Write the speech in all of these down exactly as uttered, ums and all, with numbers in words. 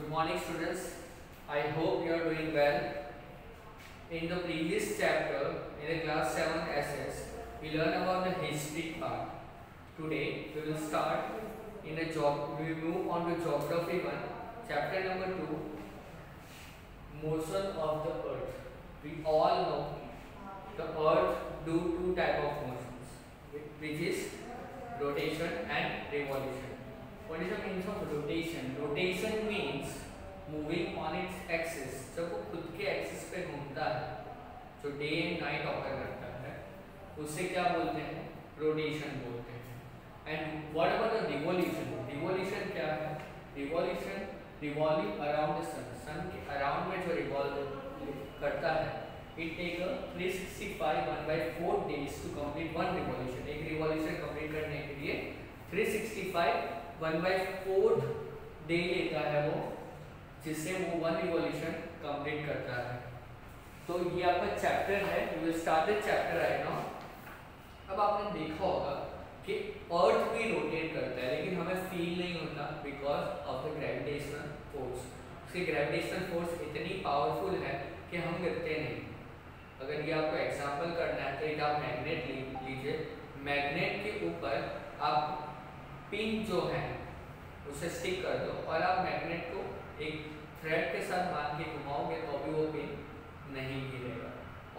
Good morning students, I hope you are doing well. In the previous chapter, in the class seven S S, we learned about the history part. Today, we will start in the job, we will move on to geography one, chapter number two, motion of the earth. We all know the earth do two type of motions, which is rotation and revolution. What is the meaning of rotation? Rotation means moving on its axis. जब वो खुद के axis पे घूमता है, जो day and night occur करता है, उसे क्या बोलते हैं? रोटेशन बोलते हैं. And what about the revolution? Revolution क्या है? Revolution revolving around the sun. Sun के अराउंड में जो रिवॉल्व करता है, it take a three sixty five one by four days to complete one revolution. एक रिवॉल्यूशन कंप्लीट करने के लिए three sixty five one by fourth day लेता है वो, जिससे वो वन रिवॉल्यूशन कंप्लीट करता है. तो ये आपका चैप्टर है. We will start the chapter right now. अब आपने देखा होगा कि अर्थ भी रोटेट करता है, लेकिन हमें फील नहीं होता because of the gravitational force. उसकी ग्रेविटेशनल फोर्स इतनी पावरफुल है कि हम गिरते नहीं. अगर ये आपको एग्जाम्पल करना है तो एक आप मैग्नेट लीजिए. मैग्नेट के ऊपर आप पिन जो है उसे स्टिक कर दो और आप मैग्नेट को एक थ्रेड के साथ बांध के घुमाओगे तो भी वो पिन नहीं गिरेगा.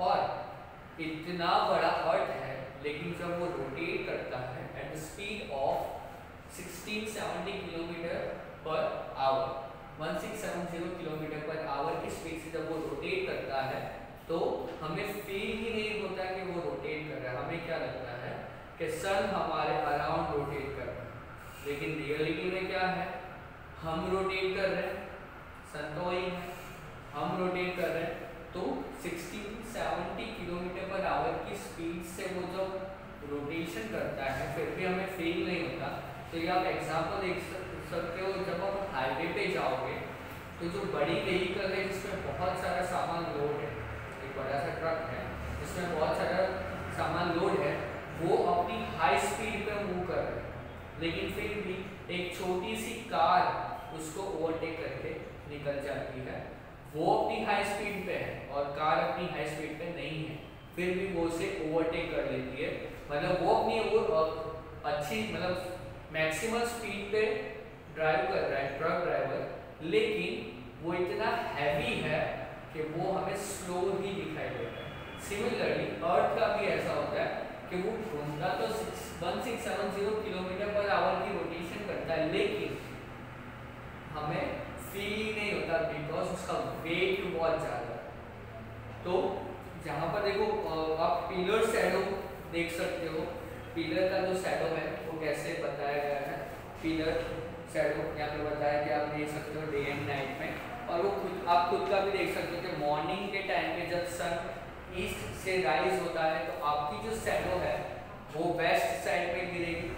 और इतना बड़ा अर्थ है, लेकिन जब वो रोटेट करता है at the speed of sixteen seventy kilometer per hour, sixteen seventy kilometer per hour की स्पीड से जब वो रोटेट करता है तो हमें फील ही नहीं होता कि वो रोटेट कर रहा है. हमें क्या लगता है कि सन हमारे अराउंड रोटेट कर रहा है, लेकिन रियलिटी में क्या है? हम रोटेट कर रहे हैं, सन तो वही है, हम रोटेट कर रहे हैं. तो sixteen seventy kilometer per hour की स्पीड से वो जब रोटेशन करता है फिर भी हमें फील नहीं होता. तो ये आप एग्जांपल देख सकते हो. जब आप हाईवे पे जाओगे तो जो बड़ी व्हीकल है जिसमें बहुत सारा सामान लोड है, एक बड़ा सा ट्रक है जिसमें बहुत सारा सामान लोड है, वो अपनी हाई स्पीड पे मूव कर रहे हैं, लेकिन फिर भी एक छोटी सी कार उसको ओवरटेक करके निकल जाती है. वो अपनी हाई स्पीड पे है और कार अपनी हाई स्पीड पे नहीं है, फिर भी वो उसे ओवरटेक कर लेती है. मतलब वो अपनी वो अच्छी मतलब मैक्सिमम स्पीड पे ड्राइव कर रहा है ट्रक ड्राइवर, लेकिन वो इतना हैवी है कि वो हमें स्लो ही दिखाई देता है. सिमिलरली अर्थ का भी ऐसा होता है कि वो घूमता तो sixteen seventy kilometer per hour की रोटेशन करता है, लेकिन हमें फील ही नहीं होता बिकॉज उसका वेट बहुत ज़्यादा है. तो जहाँ पर देखो आप पिलर शैडो देख सकते हो. पिलर का जो शैडो है वो कैसे बताया गया है? पिलर शैडो यहाँ पे बताया कि आप देख सकते हो डे एंड नाइट में. और वो खुद आप खुद का भी देख सकते हो कि मॉर्निंग के टाइम पे जब सन ईस्ट से राइज होता है तो आपकी जो शैडो है वो वेस्ट साइड में गिरेगी.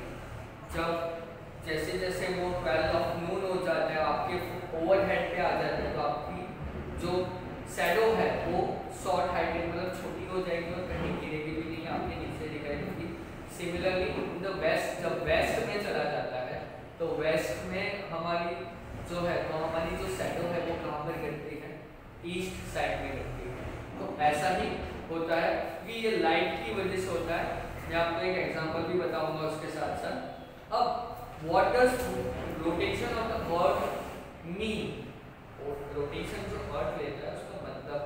जब जैसे जैसे वो ट्वेल्व ऑफ नून हो जाता है, आपके ओवरहेड पे आ जाता है, तो आपकी जो शैडो है वो शॉर्ट हाइट मतलब छोटी हो जाएगी और कहीं गिरेगी भी नहीं, आपके नीचे दिखाई देगी. सिमिलरली इन द वेस्ट, जब वेस्ट में चला जाता है तो वेस्ट में हमारी जो है तो हमारी जो शैडो है वो कहाँ पर गिरती है? ईस्ट साइड में गिरती है. तो ऐसा ही होता है कि ये लाइट की वजह से होता है. मैं आपको एक एग्जांपल भी बताऊंगा उसके साथ साथ. अब what does rotation of the earth mean? Rotation जो अर्थ लेता है उसका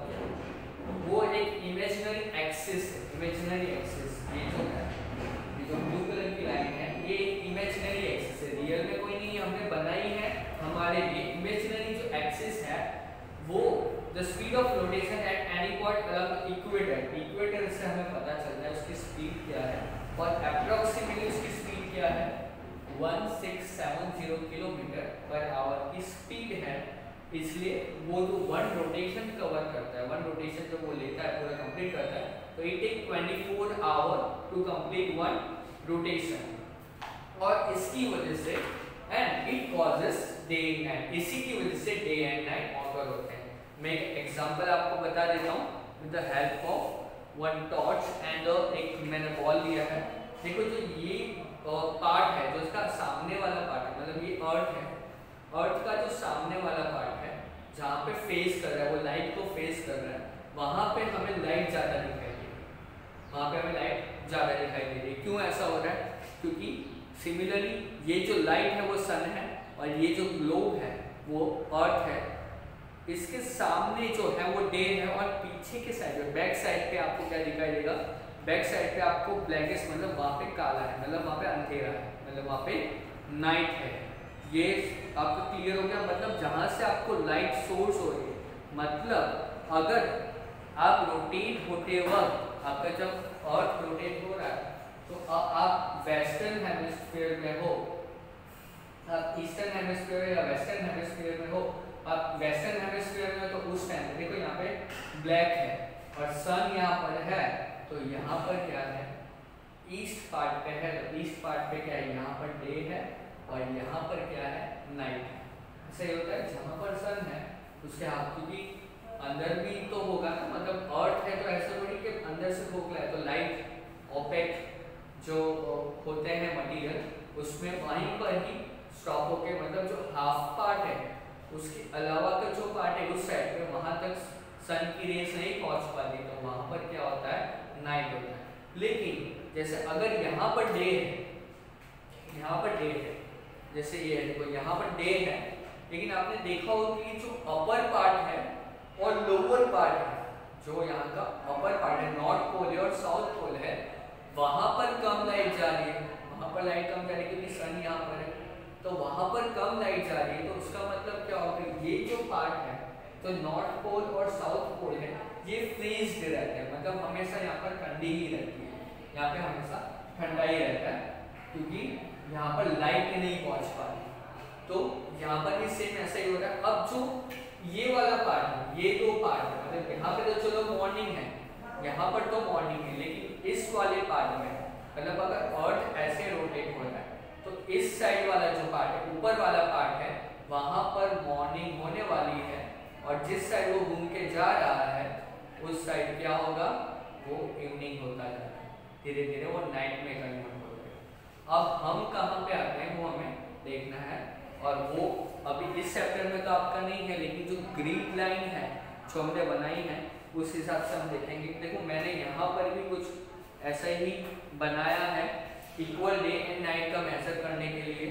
मतलब वो एक इमेजिनरी एक्सिस है. इमेजिनरी एक्सिस ये जो है, ये जो ब्लू कलर की लाइन है, ये एक इमेजिनरी एक्सिस है. रियल में कोई नहीं, हमने बनाई है हमारे लिए. इमेजिनरी जो एक्सिस है वो the speed of rotation at any point along equator. Equator से हमें पता चलता है उसकी स्पीड क्या है, और अप्रोक्सीमेटली उसकी स्पीड क्या है? Sixteen seventy kilometer per hour की स्पीड है. इसलिए वो जो वन रोटेशन कवर करता है, वन रोटेशन जो वो लेता है पूरा कंप्लीट करता है, तो it take twenty four hour to complete one rotation. और इसकी वजह से and it causes day and night, इसी की वजह से डे एंड नाइट ऑकर होते हैं. मैं एक एग्जांपल आपको बता देता हूँ with the help of one torch and एक मैंने बॉल लिया है. देखो जो ये पार्ट है, जो इसका सामने वाला पार्ट है, मतलब ये अर्थ है, अर्थ का जो सामने वाला पार्ट है फेस कर रहा है, वो लाइट को फेस कर रहा है, वहां पे हमें लाइट ज़्यादा दिखाई दे रही है, वहां पे हमें लाइट ज़्यादा दिखाई दे रही है। क्यों ऐसा हो रहा है? क्योंकि सिमिलरली ये जो लाइट है वो सन है और ये जो ग्लोब है वो अर्थ है, इसके सामने जो है वो डे है और पीछे के साइड पे बैक साइड पे आपको क्या दिखाई देगा? बैक साइड पे आपको ब्लैकिश, मतलब वहाँ पे काला है, मतलब वहाँ पे अंधेरा है, मतलब वहाँ पे नाइट है। ये आपको क्लियर हो गया? मतलब जहाँ से आपको लाइट सोर्स हो रही है, मतलब अगर आप रोटेट होते वक्त, आपका जब अर्थ रोटेट हो रहा है तो आ, आप वेस्टर्न हेमिस्फीयर में हो, आप ईस्टर्न हेमिस्फीयर या वेस्टर्न हेमिस्फीयर में हो, आप वेस्टर्न हेमिस्फीयर में तो उस टाइम पे देखो यहाँ पे ब्लैक है और सन यहाँ पर है, तो यहाँ पर क्या है? ईस्ट पार्ट पे है, तो ईस्ट पार्ट पे क्या है? यहाँ पर डे है और यहाँ पर क्या है? नाइट है। ऐसा ही होता है, जहाँ पर सन है उसके हाथ, क्योंकि अंदर भी तो होगा ना, मतलब अर्थ है तो ऐसा थोड़ी कि अंदर से खोखला है, तो लाइट ओपेक जो होते हैं मटेरियल उसमें वहीं पर ही स्टॉप होके, मतलब जो हाफ पार्ट है उसके अलावा का जो पार्ट है उस साइड पे, वहां तक सन की रेस नहीं पहुंच पाती, तो वहां पर क्या होता है? नाइट होता है। लेकिन जैसे अगर यहाँ पर डे है, यहाँ पर डे है, जैसे ये है देखो यहाँ पर डे है, लेकिन आपने देखा होगा कि जो अपर पार्ट है और लोअर पार्ट है, जो यहाँ का अपर पार्ट है, नॉर्थ पोल और साउथ पोल है, वहां पर कम लाइट जा रही है, वहां पर लाइट कम जा रही है क्योंकि सन यहाँ पर है, तो वहां पर कम लाइट जा रही है, तो उसका मतलब क्या होगा? ये जो पार्ट है, तो नॉर्थ पोल और साउथ पोल है, ये फ्रीज्ड रहते हैं, मतलब हमेशा यहाँ पर ठंडी ही रहती है, यहाँ पे हमेशा ठंडा ही रहता है, क्योंकि यहाँ पर लाइट नहीं पहुंच पा रही। तो यहाँ पर भी सेम ऐसा ही हो रहा है। अब जो ये वाला पार्ट है, ये दो पार्ट है, मतलब यहाँ पे तो चलो मॉर्निंग है, यहाँ पर तो मॉर्निंग है, लेकिन इस वाले पार्ट में, मतलब अगर अर्थ ऐसे रोटेट हो रहा है तो इस साइड वाला जो पार्ट है, ऊपर वाला पार्ट है, वहां पर मॉर्निंग होने वाली है, और जिस साइड वो घूम के जा रहा है उस साइड क्या होगा? वो इवनिंग होता जा रहा है, धीरे धीरे वो नाइट में कन्वर्ट हो रहा है। अब हम कहाँ पे आते हैं वो हमें देखना है, और वो अभी इस चैप्टर में तो आपका नहीं है, लेकिन जो ग्रीड लाइन है जो हमने बनाई है उस हिसाब से हम देखेंगे। देखो मैंने यहाँ पर भी कुछ ऐसा ही बनाया है, इक्वल डे एंड नाइट का मेजर करने के लिए।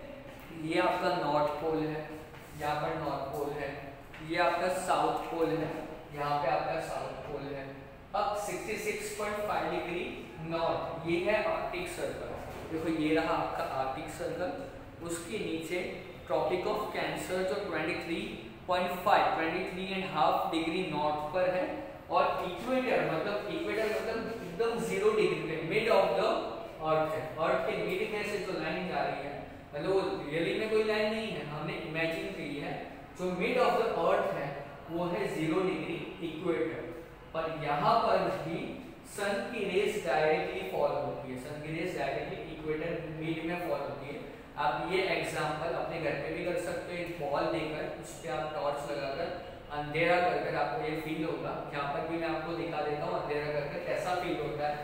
ये आपका नॉर्थ पोल है, यहाँ पर नॉर्थ पोल है, ये आपका साउथ पोल है, यहाँ पे आपका साउथ पोल है। अब छियासठ पॉइंट पाँच डिग्री नॉर्थ, ये है आर्कटिक सर्कल, देखो ये रहा आपका आर्कटिक सर्कल, उसके नीचे ट्रॉपिक ऑफ कैंसर जो तेईस पॉइंट पाँच तेईस एंड हाफ डिग्री नॉर्थ पर है, और इक्वेटर मतलब इक्वेटर मतलब एकदम जीरो डिग्री पे, मिड ऑफ द अर्थ है, अर्थ के मिड में से जो लाइन जा रही है, मतलब वो रियली में कोई लाइन नहीं है, हमने इमेजिन की है, जो मिड ऑफ द अर्थ है वो है जीरो डिग्री इक्वेटर, पर यहाँ पर भी सन की रेस डायरेक्टली फॉल होती है, सन की रेस डायरेक्टली इक्वेटर मिड में फॉल होती है। आप ये एग्जांपल अपने घर पे भी कर सकते हो, एक बॉल देकर उस पर आप टॉर्च लगाकर अंधेरा कर कर आपको ये फील होगा, यहाँ पर भी मैं आपको दिखा देता हूँ अंधेरा करके कैसा फील होता है।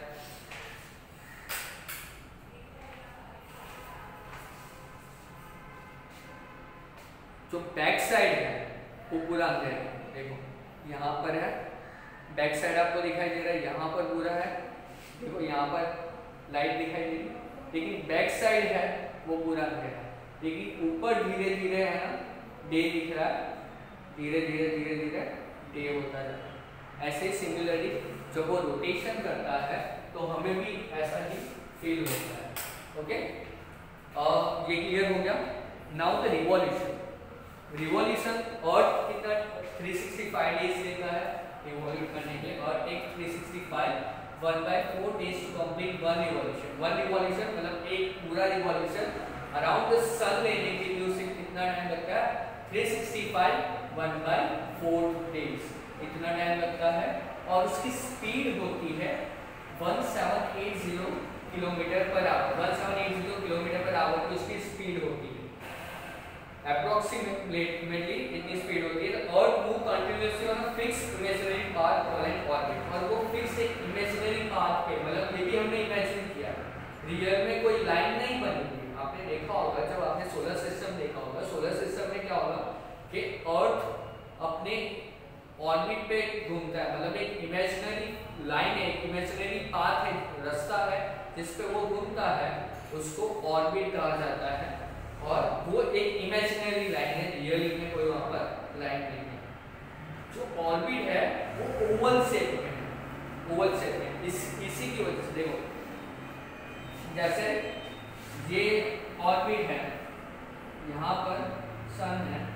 जो बैक साइड है वो पूरा अंधेरा है, देखो यहाँ पर है, बैक साइड आपको दिखाई दे रहा है, यहाँ पर पूरा है, देखो यहाँ पर लाइट दिखाई दे रही है, लेकिन बैक साइड है वो पूरा अंधेरा है, लेकिन ऊपर धीरे धीरे है ना डे दिख रहा है, धीरे धीरे धीरे धीरे डे होता जाता है। ऐसे सिमिलरली जब वो रोटेशन करता है तो हमें भी ऐसा ही फील होता है। ओके, और ये क्लियर हो गया। Now the revolution, revolution earth कितना तीन सौ पैंसठ डेज लेता है रिवॉल्यूट करने के लिए, और एक तीन सौ पैंसठ one by four days to complete one revolution. One revolution मतलब एक पूरा रिवॉल्यूशन अराउंड द सन लेने के लिए उसे कितना टाइम लगता है? तीन सौ पैंसठ वन बाय फोर डेज, इतना टाइम लगता है, और उसकी स्पीड होती है सत्रह सौ अस्सी किलोमीटर पर आवर, सत्रह सौ अस्सी किलोमीटर पर आवर की उसकी स्पीड होती है, अप्रोक्सीमेटली इतनी स्पीड होती है। और move continuously on a fixed imaginary path on an orbit, और वो फिक्स एक इमेजिनरी पाथ पे, मतलब ये भी हमने इमेजिन किया, रियल में कोई लाइन नहीं बनी हुई। आपने देखा होगा, जब आपने सोलर सिस्टम देखा होगा, सोलर सिस्टम में क्या होगा कि अर्थ अपने ऑर्बिट पे घूमता है, मतलब एक इमेजिनरी लाइन है, इमेजिनरी पाथ है, रास्ता है जिस पे वो घूमता है, उसको ऑर्बिट कहा जाता है। और वो एक इमेजिनरी लाइन है, रियली में कोई वहां पर लाइन नहीं है। जो ऑर्बिट है वो ओवल शेप में है, ओवल शेप में। इस इसी की वजह से देखो, जैसे ये ऑर्बिट है, यहाँ पर सन है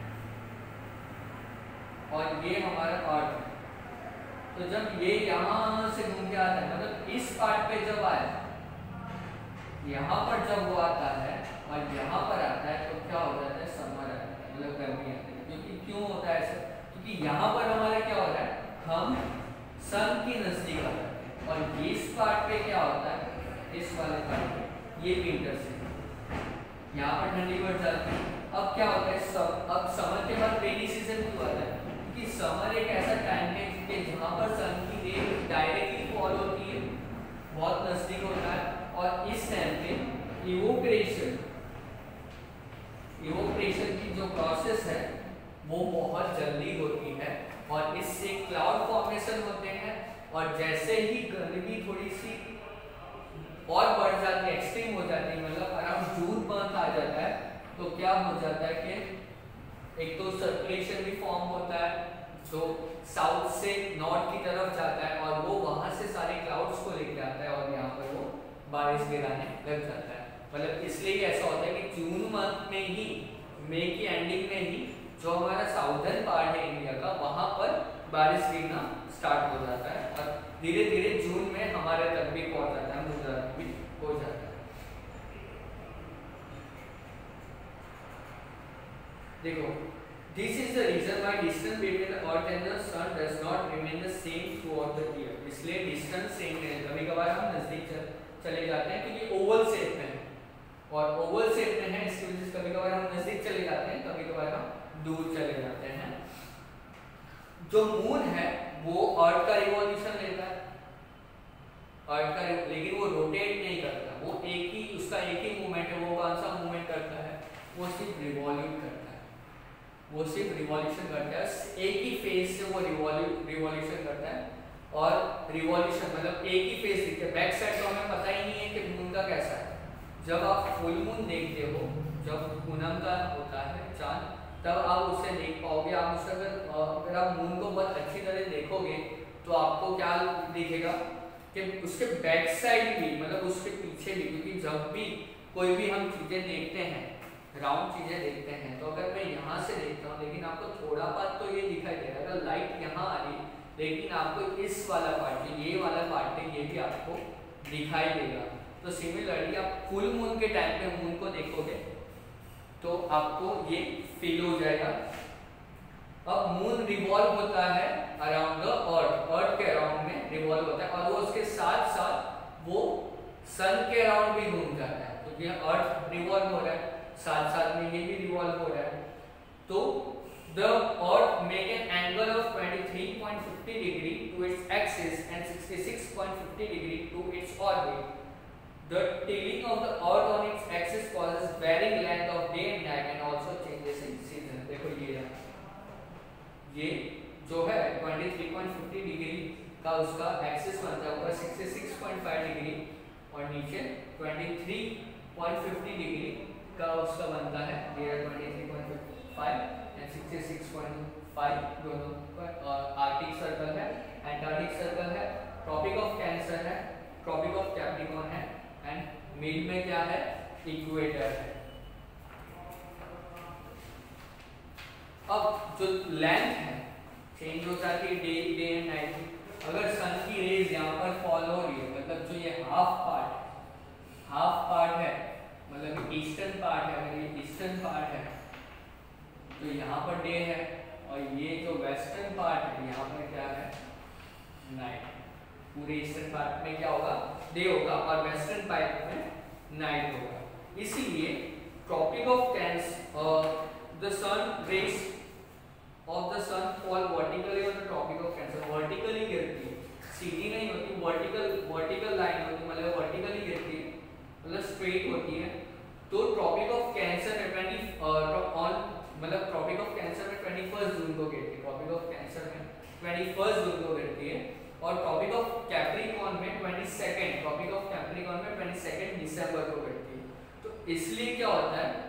और ये हमारा अर्थ है। तो जब ये यहाँ से घूम के आता है, मतलब इस पार्ट पे जब आए, यहाँ पर जब वो आता है और यहाँ पर आता है, तो क्या हो जाता है, समर आता है, मतलब गर्मी आती है। क्योंकि क्यों होता है ऐसा, क्योंकि यहाँ पर हमारा क्या हो रहा है, हम सन की नजदीक आ जाते हैं, और इस पार्ट पे क्या होता है, इस वाले पार्ट पे ये विंटर से, यहाँ पर ठंडी बढ़ जाती है। अब क्या होता है, सब अब समर के बाद रेनी सीजन क्यों आता है, क्योंकि समर एक ऐसा टाइम है कि जहाँ पर सन की रे डायरेक्टली फॉल होती है, बहुत नजदीक होता है, और इस टाइम पे इवोपरेशन इवोपरेशन की जो प्रोसेस है वो बहुत जल्दी होती है, और इससे क्लाउड फॉर्मेशन होते हैं। और जैसे ही गर्मी थोड़ी सी और बढ़ जाती है, एक्सट्रीम हो जाती है, मतलब अराउंड जून मंथ आ जाता है, तो क्या हो जाता है कि एक तो सर्कुलेशन भी फॉर्म होता है जो साउथ से नॉर्थ की तरफ जाता है, और वो वहां से सारे क्लाउड्स को लेके आता है और यहाँ पर वो बारिश गिराने लग जाता है। मतलब इसलिए ऐसा होता है कि जून मंथ में ही, मई की एंडिंग में ही जो हमारा साउदर्न पार्ट है इंडिया का, वहां पर बारिश गिरना स्टार्ट हो जाता है, और धीरे धीरे जून में हमारे तक भी पहुंच जाता है, गुजरात भी हो जाता है। देखो, this is the reason why distance between the earth and the sun does not remain the same throughout the year। इसलिए डिस्टेंस सेम नहीं है, कभी कभार हम नजदीक चले जाते हैं क्योंकि ओवल शेप में है, और ओवल शेप में है इसकी वजह से कभी कभार हम नजदीक चले जाते हैं, कभी कभार हम दूर चले जाते हैं। जो मून है वो अर्थ का रिवॉल्यूशन लेता है, अर्थ का, लेकिन वो रोटेट नहीं करता, वो एक ही, उसका एक ही मूवमेंट है। वो कौन सा मूवमेंट करता है, वो सिर्फ रिवॉल्यूट करता है, वो सिर्फ रिवॉल्यूशन करता है, एक ही फेज से वो रिवॉल्यू रिवॉल्यूशन करता है। और रिवॉल्यूशन मतलब एक ही फेज दिखता है, बैक साइड तो हमें पता ही नहीं है कि मून का कैसा है। जब आप फुल मून देखते हो, जब पूनम का होता है चांद, तब आप उसे देख पाओगे। आप उसका अगर अगर आप मून को बहुत अच्छी तरह देखोगे तो आपको क्या दिखेगा कि उसके बैक साइड भी, मतलब उसके पीछे भी, क्योंकि जब भी कोई भी हम चीज़ें देखते हैं, राउंड चीज़ें देखते हैं, तो अगर मैं यहाँ से देखता हूँ लेकिन आपको थोड़ा पार्ट तो ये दिखाई दे रहा है, अगर लाइट यहाँ आ रही लेकिन आपको इस वाला पार्ट, ये वाला पार्ट है, ये भी आपको दिखाई देगा। तो सिमिलरली आप फुल मून के टाइम पे मून को देखोगे तो आपको ये फील हो जाएगा। अब मून रिवॉल्व होता है अराउंड द अर्थ, अर्थ के अराउंड में रिवॉल्व होता है, और वो उसके साथ साथ वो सन के अराउंड भी घूम जाता है, क्योंकि तो अर्थ रिवॉल्व हो रहा है, साथ साथ में ये भी रिवॉल्व हो रहा है। तो the earth make an angle of twenty-three point five zero degree to its axis and sixty-six point five zero degree to its orbit. The tilting of the earth on its axis causes varying length of day and night and also changes in season। देखो ये ये जो है twenty-three point five zero degree का उसका axis बनता है, ऊपर sixty-six point five डिग्री और नीचे twenty-three point five zero degree का उसका बनता है, ये twenty-three point five and sixty-six point five दोनों पर आर्कटिक सर्कल है, एंटार्क्टिक सर्कल है, ट्रॉपिक ऑफ कैंसर है, ट्रॉपिक ऑफ कैप्रिकॉर्न है, एंड मिड में क्या है, इक्वेटर है। अब जो लेंथ है चेंज हो जाती है डे डे एंड नाइट की। अगर सन की रेज यहाँ पर फॉल हो रही है, मतलब जो ये हाफ पार्ट हाफ पार्ट है, मतलब ईस्टर्न पार्ट है, अगर ये ईस्टर्न पार्ट है तो यहाँ पर डे है, और ये जो वेस्टर्न पार्ट है यहाँ पर क्या है, नाइट। पूरे ईस्टर्न पार्ट में क्या होगा, डे होगा, और वेस्टर्न पार्ट में नाइट होगा। इसीलिए tropic of cancer, the sun rays of the sun fall vertically on the tropic of cancer. Vertically गिरती है, सीधी नहीं होती, वर्टिकल वर्टिकल लाइन होती है, मतलब वर्टिकली गिरती है, मतलब स्ट्रेट होती है। तो ट्रॉपिक ऑफ कैंसर में ट्वेंटी ऑन मतलब ट्रॉपिक ऑफ कैंसर में ट्वेंटी फर्स्ट जून को गिरती है। ट्वेंटी फर्स्ट जून को गिरती है, और ट्रॉपिक ऑफ कैप्रिकॉर्न में twenty second tropic of capricorn में ट्वेंटी सेकेंड दिसंबर को गिरती है। तो इसलिए क्या होता है,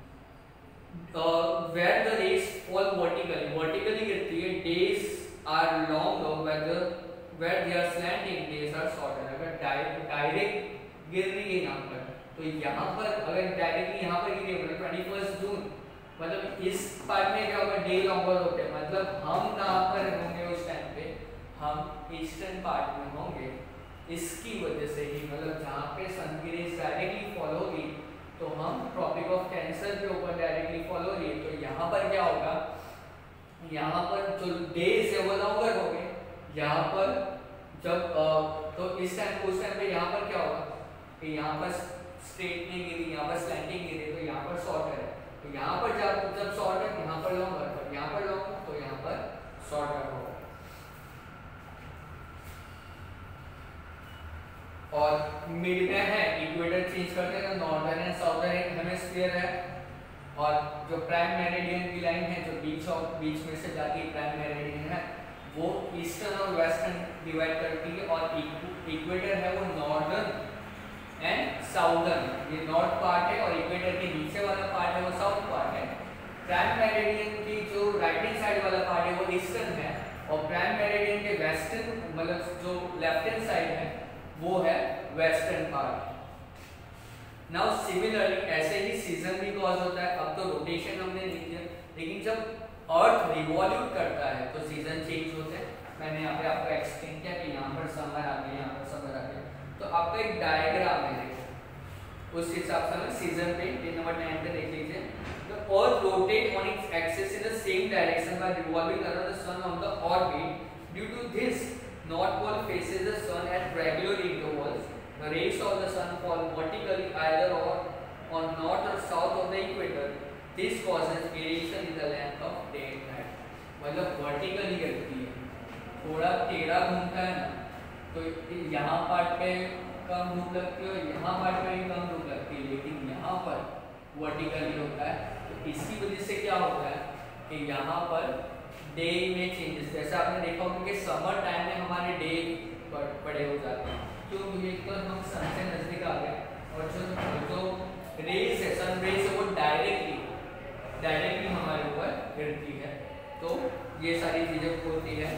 where the rays fall vertically vertically गिरती है, days are longer, whether where they are slanting, days are shorter। अगर डायरेक्ट डायरेक्ट गिर रही है यहाँ पर, तो यहाँ पर अगर डायरेक्टली यहाँ पर गिरी है ट्वेंटी फर्स्ट जून, मतलब इस पार्ट में क्या होगा, डे लॉन्गर होते हैं, मतलब हम कहाँ पर होंगे उस टाइम पे, हम ईस्टर्न पार्ट में होंगे। इसकी वजह से ही, मतलब जहाँ पे सन की रेज डायरेक्टली फॉलो होगी, तो हम ट्रॉपिक ऑफ कैंसर के ऊपर डायरेक्टली फॉलो हो रही है, तो यहाँ पर क्या होगा, यहाँ पर जो डेज है वो लॉन्गर हो गए। यहाँ पर जब आ, तो इस टाइम उस टाइम पे यहाँ पर क्या होगा कि यहाँ पर स्ट्रेट नहीं गिरी, यहाँ पर स्लैंटिंग गिरी, तो यहाँ पर शॉर्टर है। तो यहाँ पर जब जब शॉर्टर, यहाँ पर लॉन्गर, तो यहाँ पर लॉन्गर, तो यहाँ पर शॉर्टर होगा। और मिड में है, इक्वेटर चेंज करते हैं, तो नॉर्दर्न एंड साउदर्न हेमिस्फीयर है, और जो प्राइम मेरिडियन की लाइन है, जो बीच और बीच में से जाती है, प्राइम मेरिडियन है, वो ईस्टर्न और वेस्टर्न डिवाइड करती है, और इक्वेटर है वो नॉर्दर्न एंड साउदर्न, ये नॉर्थ पार्ट है, और इक्वेटर के नीचे वाला पार्ट है वो साउथ पार्ट है। प्राइम मेरिडियन की जो राइट हैंड साइड वाला पार्ट है वो ईस्टर्न है, और प्राइम मेरिडियन के वेस्टर्न, मतलब जो लेफ्ट हैंड साइड है वो है वेस्टर्न पार्ट। नाउ सिमिलरली ऐसे ही सीजन भी कॉज होता है। अब तो रोटेशन हमने लिख दिया, लेकिन जब अर्थ रिवॉल्यूट करता है तो सीजन चेंज होते हैं। मैंने यहाँ पे आपको एक्सप्लेन किया कि यहाँ पर समर आ गया, यहाँ पर समर आ गया, तो आपका एक डायग्राम है, देखो उस हिसाब से हमें सीजन पे पेज नंबर नाइन पे देख लीजिए। The earth rotate on its axis in the same direction by revolving around the sun on the orbit. Due to this, North Pole faces the sun at regular intervals. The rays of the sun fall vertically either or on north or south of the equator. This causes variation in the length of day and night. मतलब vertically गिरती है, थोड़ा टेढ़ा घूमता है ना, तो यहाँ पार्ट पे कम धूप लगती है और यहाँ पार्ट पे भी कम धूप लगती है, लेकिन यहाँ पर वर्टिकली होता है। तो इसकी वजह से क्या होता है कि यहाँ पर डे में चेंजेस, जैसे आपने देखा होगा कि समर टाइम में हमारे डे बड़े हो जाते हैं, क्योंकि एक तो हम सन से नजदीक आ गए, और जो जो रेज है, सन रेज है, वो डायरेक्टली डायरेक्टली हमारे ऊपर गिरती है, तो ये सारी चीजें होती है।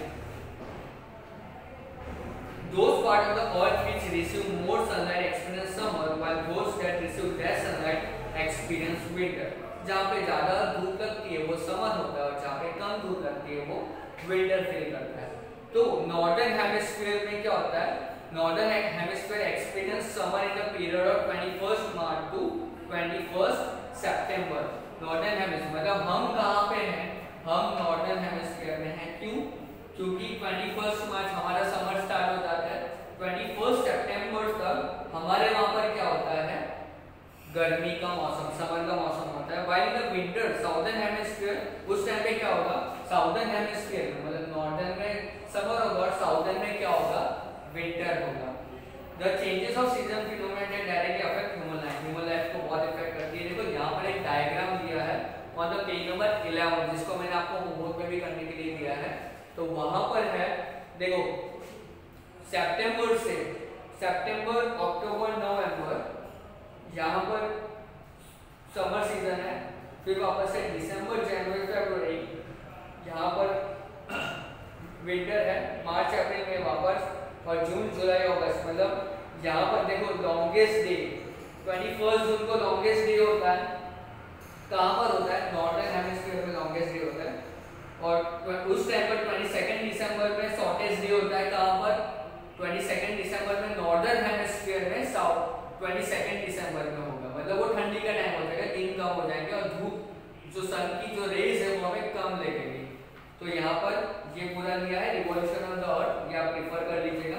Those part of the earth which receive more sunlight experience summer, while those that receive less sunlight experience winter. जहाँ पे ज़्यादा धूप लगती है वो समर होता है, और जहाँ पे कम धूप लगती है वो विंटर फील करता है। तो नॉर्दर्न हेमिस्फीयर में क्या होता है, northern hemisphere experience summer in the period of twenty first March to twenty first September. Northern hemisphere मतलब हम कहाँ पे हैं, हम नॉर्दर्न हेमिस्फीयर में हैं। क्यों? क्योंकि ट्वेंटी फर्स्ट मार्च हमारा समर स्टार्ट हो जाता है, ट्वेंटी फर्स्ट सितंबर तक हमारे वहां पर क्या होता है, गर्मी का मौसम, समर का मौसम होता है। While in the winter southern hemisphere, उस टाइम पे क्या होगा, साउदर्न हेमिस्फीयर में मतलब नॉर्दर्न में समर होगा और साउदर्न में क्या होगा, विंटर होगा। The changes of season phenomena directly affect human life, human life को बहुत इफेक्ट करती है। देखो यहाँ पर एक डायग्राम दिया है on the page number eleven, जिसको मैंने आपको होमवर्क में भी करने के लिए दिया है। तो वहां पर है, देखो सितंबर से सितंबर, अक्टूबर, नवंबर, यहाँ पर समर सीजन है, फिर वापस से दिसंबर, जनवरी, फरवरी यहाँ पर विंटर है, मार्च, अप्रैल में वापस, और जून, जुलाई, अगस्त, मतलब यहाँ पर देखो longest day twenty first June को लॉन्गेस्ट डे होता है। कहाँ पर होता है, नॉर्दर्न हेमिस्फीयर में लॉन्गेस्ट डे होता है, और उस टाइम पर ट्वेंटी सेकेंड दिसंबर में शॉर्टेस्ट डे होता है। कहाँ पर, ट्वेंटी सेकेंड दिसंबर में नॉर्दर्न हेमिस्फीयर में साउथ ट्वेंटी सेकेंड दिसंबर में होगा, मतलब वो ठंडी का टाइम हो जाएगा, दिन कम हो जाएंगे और धूप जो सन की जो रेज है वो हमें कम लगेगी। तो यहाँ पर ये पूरा दिया है रिवॉल्यूशन ऑफ द अर्थ, ये आप प्रिफर कर लीजिएगा।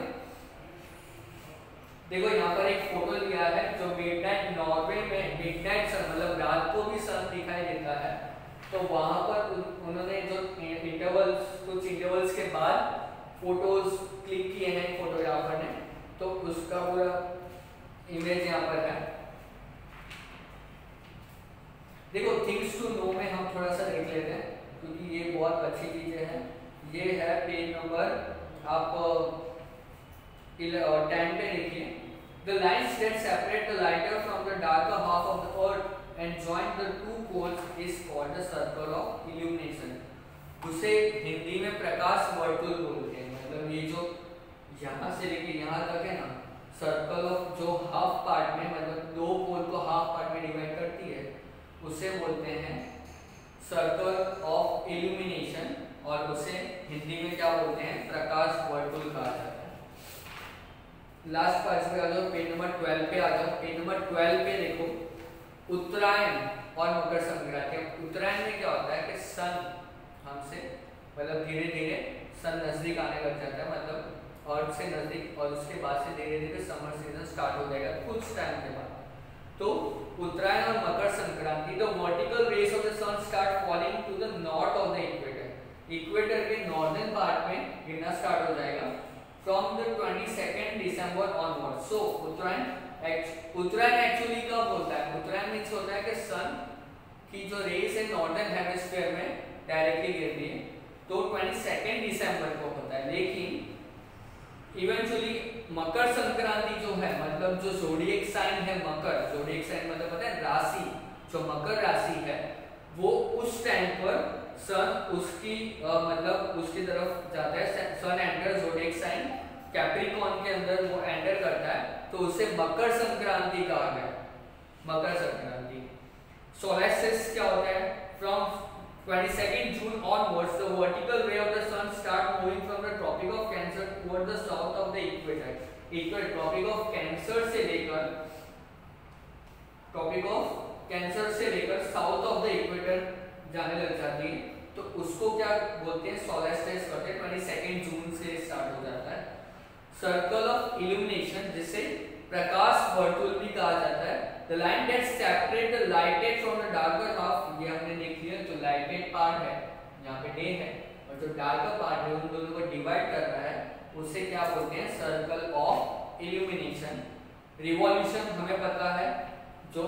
देखो यहाँ पर एक फोटो दिया है जो मिडनाइट नॉर्वे में मिडनाइट सन, मतलब रात को भी सन दिखाई देता है। तो वहां पर उन्होंने जो इंटरवल्स, कुछ इंटरवल्स के बाद फोटोज क्लिक किए हैं फोटोग्राफर ने, तो उसका पूरा इमेज यहाँ पर है। देखो थिंग्स टू नो में हम थोड़ा सा देख लेते हैं, क्योंकि ये बहुत अच्छी चीजें हैं। ये है पेज नंबर आप टेन पे देखिए। The lines that separate the lighter from the darker half of the earth and join the two poles is called the circle of illumination. उसे हिंदी में प्रकाश वर्तुल बोलते हैं। मतलब ये जो यहाँ से लेके यहाँ तक है ना, सर्कल ऑफ जो हाफ पार्ट में मतलब दो पोल को हाफ पार्ट में डिवाइड करती है, उसे बोलते हैं सर्कल ऑफ इल्यूमिनेशन, और उसे हिंदी में क्या बोलते हैं, प्रकाश वर्तुल कहा जाता है। लास्ट पार्ट पे आ जाओ, पेज नंबर ट्वेल्व पे आ जाओ। पेज नंबर ट्वेल्व पे देखो उत्तरायण और मकर संक्रांति। उत्तरायण में क्या होता है कि सन हमसे मतलब धीरे धीरे सन नजदीक आने लग जाता है, मतलब अर्थ से नजदीक, और उसके बाद से धीरे धीरे समर सीजन स्टार्ट हो जाएगा कुछ टाइम के बाद। तो उत्तरायण और Makar Sankranti, the vertical rays of the sun start falling to the north of the equator. Equator के नॉर्दर्न पार्ट में गिरना स्टार्ट हो जाएगा from the twenty second December onward. So Uttarayan Uttarayan actually कब होता है? उत्तरायण मींस होता है कि सन की जो रेस है नॉर्दर्न हेमिस्फीयर में डायरेक्टली गिरती है, तो ट्वेंटी-सेकंड दिसंबर को होता है। लेकिन इवेंचुअली मकर संक्रांति जो है, मतलब जो ज़ोडिएक साइन है मकर, ज़ोडिएक साइन मतलब पता है राशि, जो मकर राशि है वो उस टाइम पर सन उसकी आ, मतलब उसकी तरफ जाता है। Sun enter zodiac sign Capricorn के अंदर वो एंटर करता है, तो उसे मकर संक्रांति कहा गया, मकर संक्रांति। सोलेस्टिस क्या होता है? From twenty-second June onwards, the vertical ray of the sun start moving from the Tropic of Cancer toward the south of the equator. Equator Tropic of Cancer से लेकर Tropic of Cancer से लेकर साउथ ऑफ द इक्वेटर जाने लग जाती है, तो उसको क्या बोलते हैं? सोलेस्टिस करते हैं। ट्वेंटी-सेकंड जून से स्टार्ट हो जाता है। सर्कल ऑफ इल्यूमिनेशन, जिसे प्रकाश वर्तुल भी कहा जाता है। The line that separate the lighted from the darker half, ये हमने देख लिया, जो lighted part है यहाँ पे डे है, और जो darker part है उन दोनों को डिवाइड कर रहा है, उसे क्या बोलते हैं? Circle of illumination. रिवॉल्यूशन हमें पता है, जो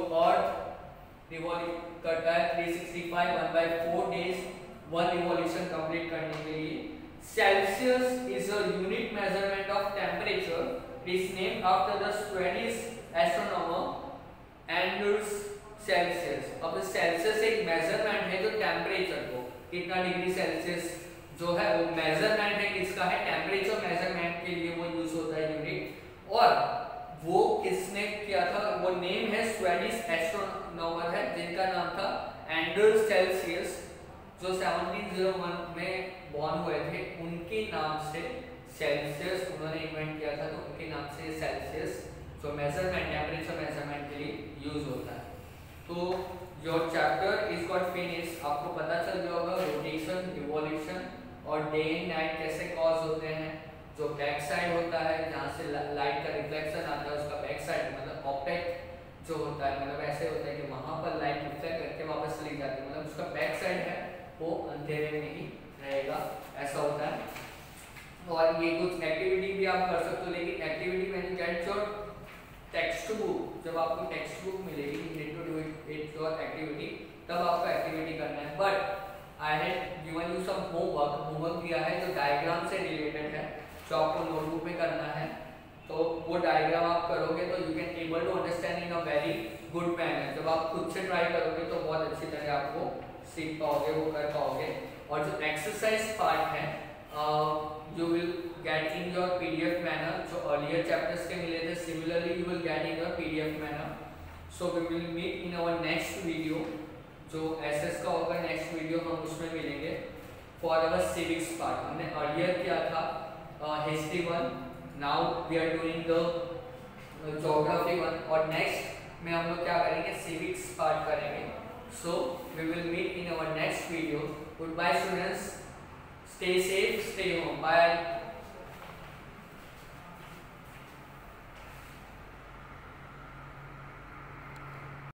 अर्थ रिवॉल्यूट करता है three sixty five one by four days one revolution complete करने के लिए। Celsius is a unit measurement of temperature, is named after the Swedish astronomer Anders Celsius. अब सेल्सियस एक मेजरमेंट है जो टेम्परेचर को, कितना डिग्री सेल्सियस जो है वो मेजरमेंट है किसका है? टेम्परेचर मेजरमेंट के लिए वो यूज होता है यूनिट। और वो किसने किया था? वो नेम है स्वीडिश एस्ट्रोनॉमर है जिनका नाम था एंडर्स सेल्सियस, जो सेवनटीन ओ वन में बॉर्न हुए थे। उनके नाम से सेल्सियस उन्होंने इन्वेंट किया था, तो उनके नाम से सेल्सियस जो मेजरमेंट टेम्परेचर मेजरमेंट के लिए यूज होता है। तो your chapter is got finish. आपको पता चल गया होगा रोटेशन, रिवॉल्यूशन और डे एंड नाइट कैसे कॉज होते हैं। जो बैक साइड होता है जहाँ से लाइट का रिफ्लेक्शन आता है, उसका बैक साइड मतलब ऑप्टेक जो होता है, मतलब ऐसे होता है कि वहाँ पर लाइट रिफ्लेक्ट करके वापस चली जाती है, मतलब उसका बैक साइड है वो अंधेरे में ही रहेगा, ऐसा होता है। और ये कुछ एक्टिविटी भी आप कर सकते हो, लेकिन activity when you get your text book, जब आपको टेक्स्ट बुक मिलेगी you need to do it your activity, तब आपको एक्टिविटी करना है। But I had given you some homework, homework दिया है जो डायग्राम से रिलेटेड है, जो आपको नोटबुक में करना है। तो वो डायग्राम आप करोगे तो you can able to understand in a very good manner. जब आप खुद से ट्राई करोगे तो बहुत अच्छी तरह आपको सीख पाओगे, वो कर पाओगे। और जो एक्सरसाइज पार्ट है you will get in your P D F manner, जो earlier chapters के मिले थे, similarly you will get in your P D F manner. So we will meet in our next video, जो S S का होगा next video, हम उसमें मिलेंगे for our civics part। हमने earlier किया था uh, history one, now we are doing the uh, geography one, और next में हम लोग क्या करेंगे? civics part करेंगे। So we will meet in our next video. Goodbye students, stay safe, stay home, bye.